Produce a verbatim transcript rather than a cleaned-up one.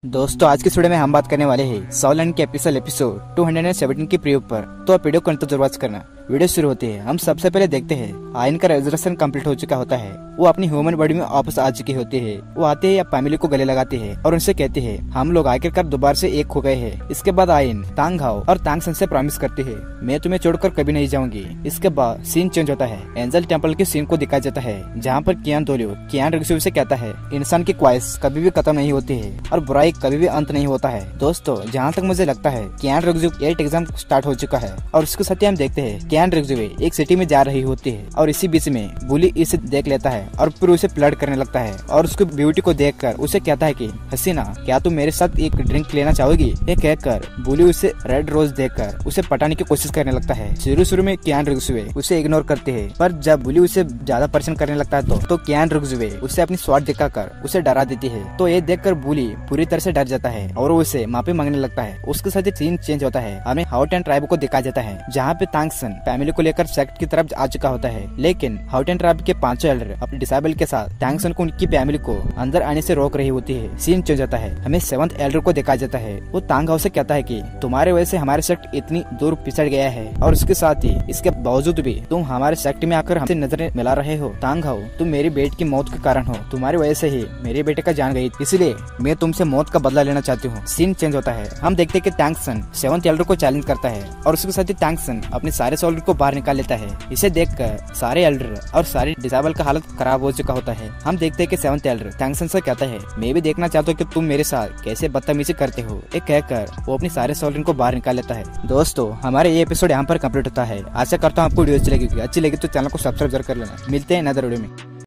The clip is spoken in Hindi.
दोस्तों आज की वीडियो में हम बात करने वाले हैं सॉलैंड के एपिसोड एपिसोड दो सौ सत्रह की प्रयोग पर। तो आप वीडियो को अंत तक जरूर वॉच करना। वीडियो शुरू होती है, हम सबसे पहले देखते हैं आयन का रेजरेशन कंप्लीट हो चुका होता है। वो अपनी ह्यूमन बॉडी में वापस आ चुकी होती है। वो आते हैं या फैमिली को गले लगाते हैं और उनसे कहते हैं हम लोग आखिरकार दोबारा से एक हो गए हैं। इसके बाद आयन तांग हाओ और तांग सन से प्रॉमिस करती है मैं तुम्हें छोड़कर कभी नहीं जाऊंगी। इसके बाद सीन चेंज होता है। एंजल टेम्पल के सीन को दिखाया जाता है जहाँ पर कियान दोलियो कियान रिक्सू से कहता है इंसान की ख्वाहिश कभी भी खत्म नहीं होती है और बुराई कभी भी अंत नहीं होता है। दोस्तों जहाँ तक मुझे लगता है कियान रिक्सू एट एग्जाम स्टार्ट हो चुका है और उसके साथ ही हम देखते हैं कियान रिक्सू एक सिटी में जा रही होती है और इसी बीच में बुली इसे देख लेता है और फिर उसे फ्लर्ट करने लगता है और उसकी ब्यूटी को देखकर उसे कहता है कि हसीना क्या तुम मेरे साथ एक ड्रिंक लेना चाहोगी। ये कहकर बुली उसे रेड रोज देखकर उसे पटाने की कोशिश करने लगता है। शुरू शुरू में कियान रिक्सुए उसे इग्नोर करते हैं पर जब बुली उसे ज्यादा परेशान करने लगता है तो, तो कियान रिक्सुए उसे अपनी स्वाद दिखाकर उसे डरा देती है। तो ये देखकर बुली पूरी तरह से डर जाता है और वो उसे माफी मांगने लगता है। उसके साथ ही सीन चेंज होता है। हमें हाउटेन ट्राइब को दिखाया जाता है जहाँ पे तांग सन फैमिली को लेकर सेक्ट की तरफ आ चुका होता है, लेकिन हाउटेन ट्राइब के पांचों एल्डर अपने डिसेबल के साथ तांग सन को उनकी फैमिली को अंदर आने से रोक रही होती है। सीन चेंज होता है। हमें सेवंथ एल्डर को दिखाया जाता है। वो तांग हाउ से कहता है कि तुम्हारे वजह से हमारे सेक्ट इतनी दूर पिछड़ गया है और उसके साथ ही इसके बावजूद भी तुम हमारे सेक्ट में आकर हमसे नजरें मिला रहे हो। तांग हाउ तुम मेरी बेटे की मौत के कारण हो। तुम्हारी वजह से ही मेरे बेटे का जान गई, इसलिए मैं तुमसे मौत का बदला लेना चाहती हूँ। सीन चेंज होता है। हम देखते हैं कि तांग सन सेवंथ एल्डर को चैलेंज करता है और उसके साथ ही तांग सन अपने सारे सोल्जर को बाहर निकाल लेता है। इसे देखकर सारे एल्डर और सारे डिसेबल का हालत खराब हो चुका होता है। हम देखते हैं कि सेवंथ एल्डर तांग सन से कहता है मैं भी देखना चाहता हूँ कि तुम मेरे साथ कैसे बदतमीजी करते हो। एक कहकर वो अपने सारे सोल्जर को बाहर निकाल लेता है। दोस्तों हमारे ये एपिसोड यहाँ पर कंप्लीट होता है। आशा करता हूँ आपको वीडियो अच्छी लगेगी। अच्छी लगी तो चैनल को सब्सक्राइब कर लेना। मिलते हैं नए वीडियो में।